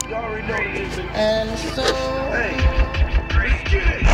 You already know this. And so, Hey, let's get it.